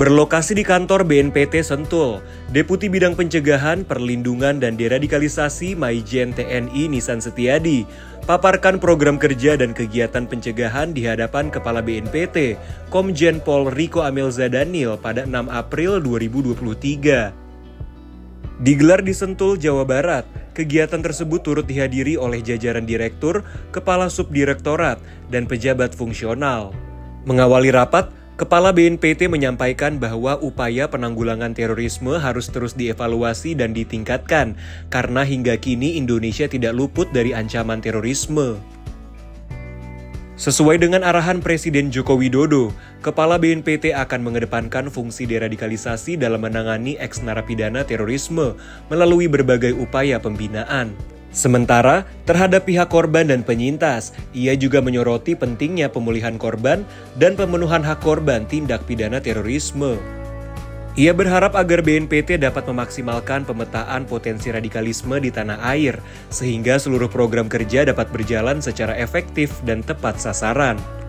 Berlokasi di kantor BNPT Sentul, Deputi Bidang Pencegahan, Perlindungan, dan Deradikalisasi Maijen TNI Nisan Setiadi paparkan program kerja dan kegiatan pencegahan di hadapan Kepala BNPT, Komjen Pol Riko Amelza Daniel pada 6 April 2023. Digelar di Sentul, Jawa Barat, kegiatan tersebut turut dihadiri oleh jajaran direktur, kepala subdirektorat, dan pejabat fungsional. Mengawali rapat, Kepala BNPT menyampaikan bahwa upaya penanggulangan terorisme harus terus dievaluasi dan ditingkatkan, karena hingga kini Indonesia tidak luput dari ancaman terorisme. Sesuai dengan arahan Presiden Joko Widodo, Kepala BNPT akan mengedepankan fungsi deradikalisasi dalam menangani eks-narapidana terorisme melalui berbagai upaya pembinaan. Sementara, terhadap pihak korban dan penyintas, ia juga menyoroti pentingnya pemulihan korban dan pemenuhan hak korban tindak pidana terorisme. Ia berharap agar BNPT dapat memaksimalkan pemetaan potensi radikalisme di tanah air, sehingga seluruh program kerja dapat berjalan secara efektif dan tepat sasaran.